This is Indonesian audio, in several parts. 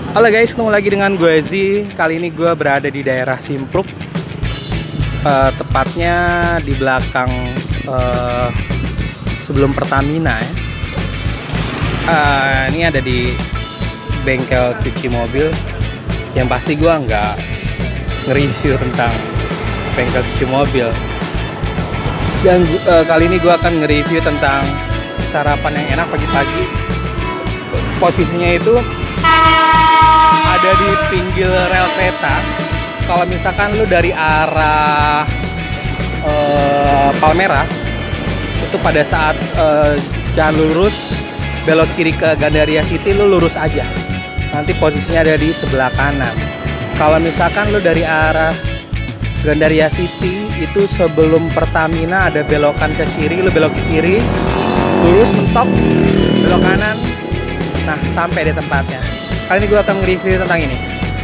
Halo guys, ketemu lagi dengan gue Ezi. Kali ini gue berada di daerah Simpruk, tepatnya di belakang sebelum Pertamina ya. Ini ada di bengkel cuci mobil. Yang pasti gue nggak nge-review tentang bengkel cuci mobil. Dan kali ini gue akan nge-review tentang sarapan yang enak pagi-pagi. Posisinya itu ada di pinggir rel kereta. Kalau misalkan lu dari arah Palmerah, itu pada saat jalan lurus belok kiri ke Gandaria City, lu lurus aja. Nanti posisinya ada di sebelah kanan. Kalau misalkan lu dari arah Gandaria City, itu sebelum Pertamina ada belokan ke kiri, lu belok ke kiri, lurus mentok, belok kanan. Nah, sampai di tempatnya. Kali ini gue akan nge-review tentang ini.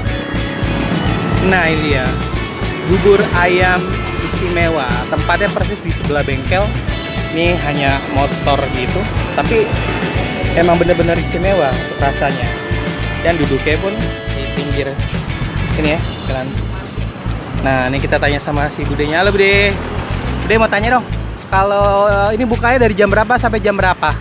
Nah, ini dia, bubur ayam istimewa. Tempatnya persis di sebelah bengkel. Ini hanya motor gitu, tapi emang bener-bener istimewa untuk rasanya. Dan duduknya pun di pinggir ini ya, jalan. Nah, ini kita tanya sama si budenya. Halo Bude. Bude, mau tanya dong, kalau ini bukanya dari jam berapa sampai jam berapa?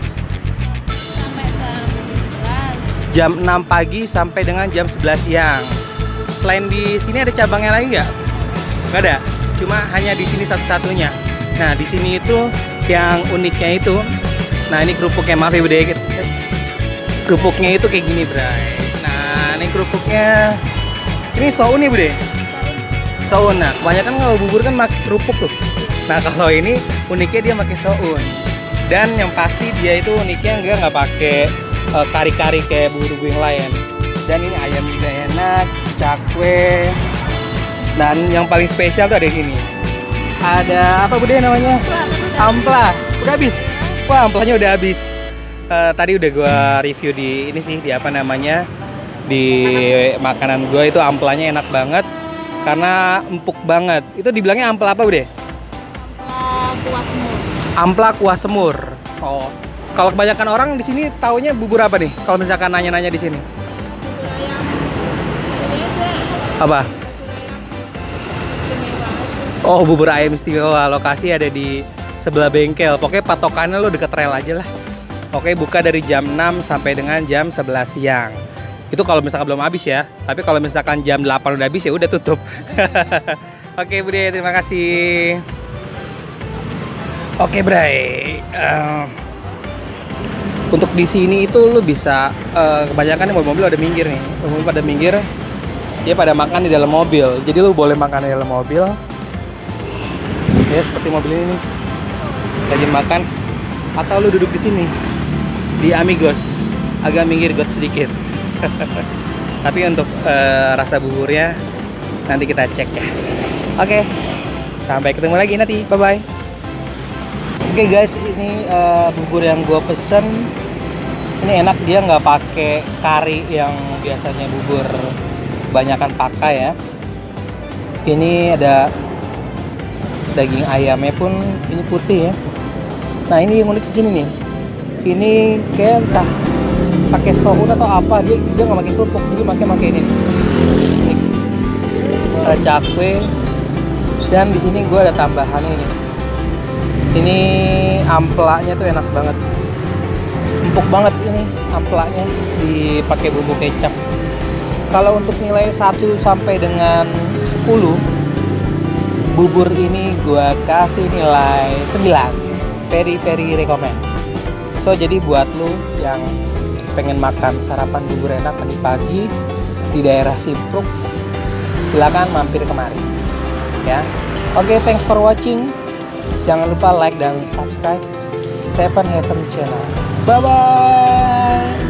Jam 6 pagi sampai dengan jam 11 siang. Selain di sini ada cabangnya lagi nggak? Nggak ada. Cuma hanya di sini satu-satunya. Nah, di sini itu yang uniknya itu. Nah, ini kerupuknya, maaf ya Bude. Kerupuknya itu kayak gini, Bray. Nah, ini kerupuknya. Ini soun nih Bude. Soun. Nah, kebanyakan kalau bubur kan pakai kerupuk tuh. Nah, kalau ini uniknya dia pakai soun. Dan yang pasti dia itu uniknya nggak pakai kari-kari kayak bubur yang lain. Dan ini ayam juga enak, cakwe. Dan yang paling spesial tuh ada di sini. Ada apa Bude namanya? Ampla. Udah habis. Wah, amplanya udah habis. Tadi udah gua review di ini sih, di apa namanya? Di makanan gua itu amplanya enak banget karena empuk banget. Itu dibilangnya ampla apa Bude? Ampla kuah semur. Ampla kuah semur. Oh. Kalau kebanyakan orang di sini taunya bubur apa nih? Kalau misalkan nanya-nanya di sini. Bubur ayam. Apa? Istimewa. Oh, bubur ayam istimewa. Lokasi ada di sebelah bengkel. Pokoknya patokannya lo deket rel aja lah. Oke, buka dari jam 6 sampai dengan jam 11 siang. Itu kalau misalkan belum habis ya. Tapi kalau misalkan jam 8 udah habis ya udah tutup. Oke, Bude, terima kasih. Oke, Bray. Untuk di sini itu lu bisa kebanyakan mobil-mobil ada minggir nih. Mobil pada minggir, dia pada makan di dalam mobil. Jadi lu boleh makan di dalam mobil. Ya seperti mobil ini nih. Lagi makan, atau lu duduk di sini di Amigos, agak minggir got sedikit. Tapi untuk rasa buburnya nanti kita cek ya. Oke, sampai ketemu lagi nanti. Bye bye. Oke guys, ini bubur yang gue pesen. Ini enak, dia nggak pakai kari yang biasanya bubur kebanyakan pakai ya. Ini ada daging ayamnya pun ini putih ya. Nah, ini yang unik di sini nih. Ini kayak entah pakai soun atau apa, dia nggak pakai kerupuk, jadi pakai ini. Ini ada cakwe, dan di sini gue ada tambahan ini. Ini amplanya tuh enak banget, empuk banget ini amplanya, dipakai bumbu kecap. Kalau untuk nilai 1 sampai dengan 10, bubur ini gua kasih nilai 9. Very recommend. So, jadi buat lu yang pengen makan sarapan bubur enak pagi-pagi di daerah Simpruk, silakan mampir kemari ya. Oke, thanks for watching. Jangan lupa like dan subscribe Seven Heaven Channel. Bye bye.